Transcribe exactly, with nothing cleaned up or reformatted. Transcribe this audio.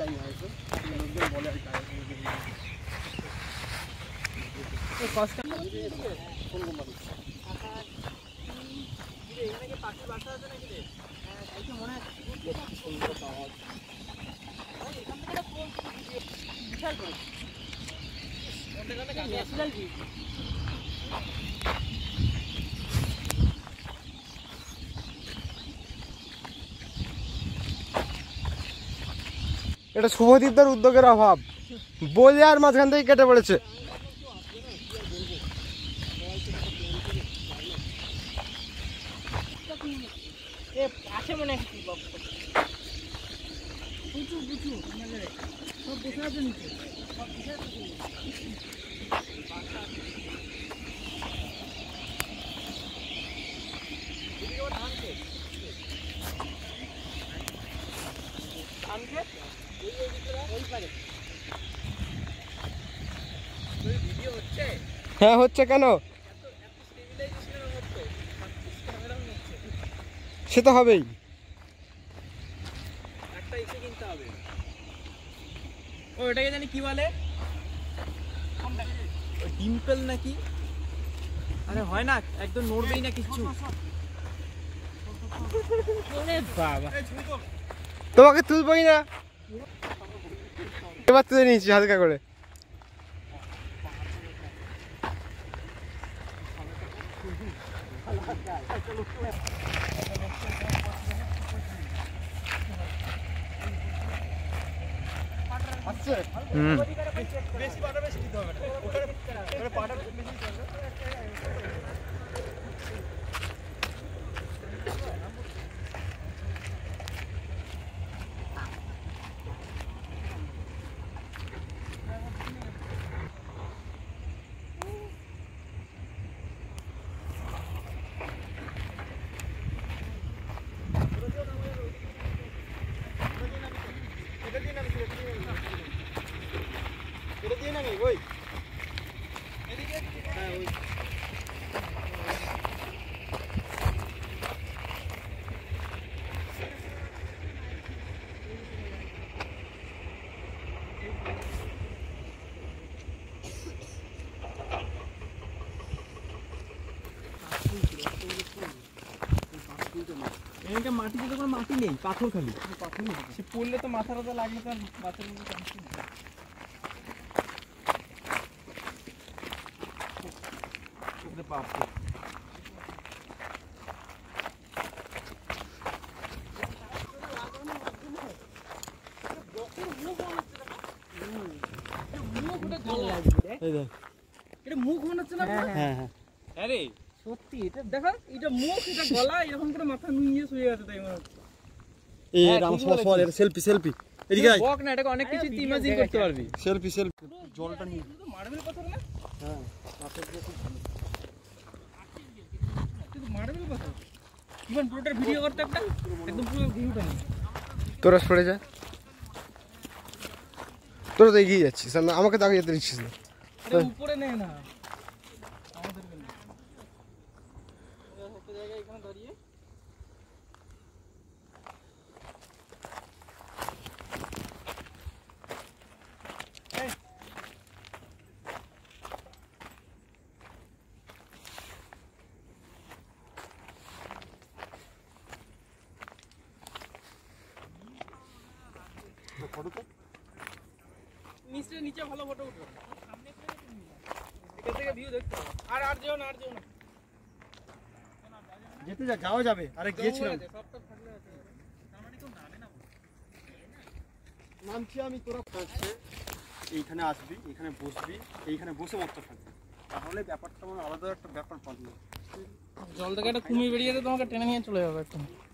জানি না হয়তো লোকজন বলে আর কি কষ্ট কোন কোম্পানি এখানে কি পাখির বাসা আছে নাকি রে? হ্যাঁ তাই তো মনে হচ্ছে সুন্দর পাওয়া এখান থেকে বিশাল করে ন্যাচারাল ভিউ। এটা শুভদীপদার উদ্যোগের অভাব, বলে আর মাঝখান থেকে কেটে পড়েছে। আছে মনে হয় উঁচু উঁচু সব বসে আছে নিচে সব বসে আছে হ্যাঁ হচ্ছে কেন, সে তো হবেই। একটা এসে কিনতে হবে। ও এটাকে জানি কি বলে, ডিম্পল নাকি? আরে হয় না, একদম নড়বেই না কিছু। বাবা তোমাকে তুলবই না, এবার তুলে নিয়েছি হালকা করে। হুম বেশি পাটা বেশি দিতে হবে না, ওখানে পাটা বেশি দিতে হবে। এটা দিয়ে নামি ওই এদিকে, হ্যাঁ ওই এখানটা মাটিতে তো কোনো মাটি নেই, পাথর খালি পাথর নেই। সে পড়লে তো মাথা টাথা লাগলে তো মাথার মধ্যে চান্স নেই। বাপ এটা মুখ মনে হচ্ছে না? হ্যাঁ হ্যাঁ আরে সত্যি এটা দেখো, এটা মুখ, এটা গলা, এরকম করে মাথা নুইয়ে শুয়ে আছে তাই মনে হচ্ছে। এই রাম সর সর, এটা সেলফি সেলফি এদিকে আয়। বক না, এটাকে অনেক কিছু ইমাজিন করতে পারবি। সেলফি সেলফি জলটা নিয়ে মার্বেল পাথর না? হ্যাঁ পাথর দিয়ে খুব ভালো। কিন্তু মার্বেল পাথর ইভেন পুরোটা ভিডিও করতে একটা একদম পুরো ভিউটা নেই। তোরা সরে যা, তোরা তো এগিয়ে যাচ্ছিস, আমাকে তো আগে যেতে দিচ্ছিস না। উপরে নেই না আমাদেরকে না, একটা জায়গায় এখানে দাঁড়িয়ে নিচে নিচে ভালো ফটো উঠবে, এখান থেকে ভিউ দেখতে হবে। আর আর যেও না, আর যেও না, যেতে যা যাওয়া যাবে। আরে গিয়েছিলাম সবটা থাকলে আছে, আমারই তো নামে না নামছি আমি। তোরা থাকছে এইখানে আসবি, এখানে বসবি, এইখানে বসে মতো থাকবি, তাহলে ব্যাপারটা মানে আলাদা একটা ব্যাপার পাবি। জল থেকে একটা কুমির বেরিয়ে তোমাকে টেনে নিয়ে চলে যাবে একদম।